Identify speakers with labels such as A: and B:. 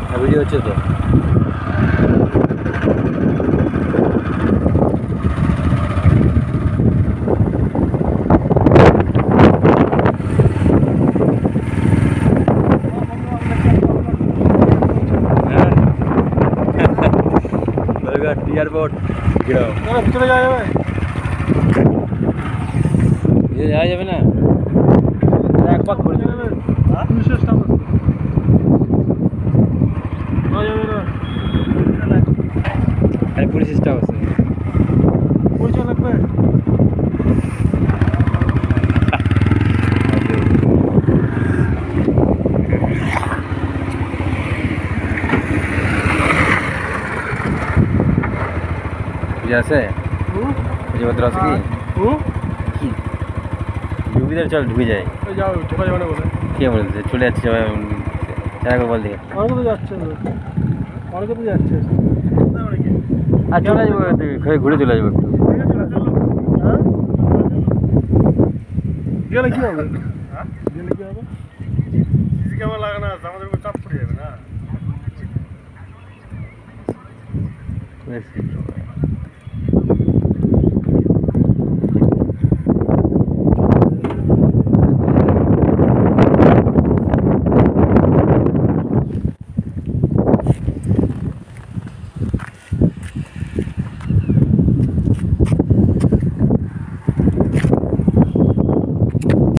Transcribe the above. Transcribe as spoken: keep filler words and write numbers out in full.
A: Video হচ্ছে তো। Airport
B: ভিতরে যাওয়া যাবে
A: যাওয়া যাবে না এক পাক করে যাবে
B: পুলিশের স্টাফ আছে যাওয়া যাবে না
A: আরে পুলিশ স্টাফ আছে
B: পরিচয় লাগবে
A: আছে ভদ্র আছে কি ঢুকে যায় চল ঢুকে যায়
B: যাও ঢোকা যাবে না বলে
A: কে বলছে চলে যাচ্ছে সবাই চারা বল দিকে
B: অনেকে তো যাচ্ছে অনেকে তো যাচ্ছে
A: আর চলে যাবো ঘুরে চলে যাবো একটু
B: গেলে কি হবে গেলে কি হবে সিসি ক্যামেরা লাগানো আছে আমাদের উপর চাপ পড়ে যাবে না